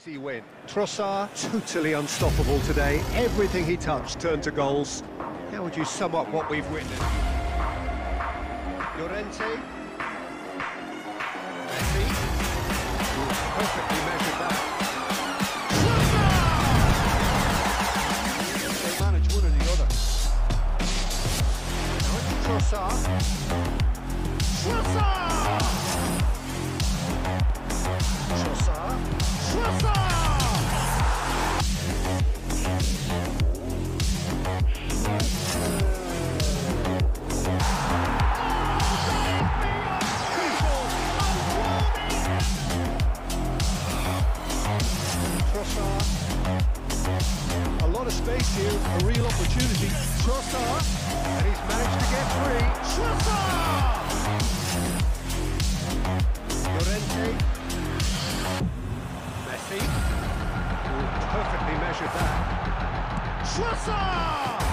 easy win. Trossard, totally unstoppable today. Everything he touched turned to goals. How would you sum up what we've witnessed? Llorente. Messi. Perfectly measured that. They manage one or the other. Now it's Trossard. Trossard! Trossard. Trossard! Trossard. A lot of space here, a real opportunity. Trossard, and he's managed to get free. Trossard! Llorente. Messi. Ooh, perfectly measured that. Trossard!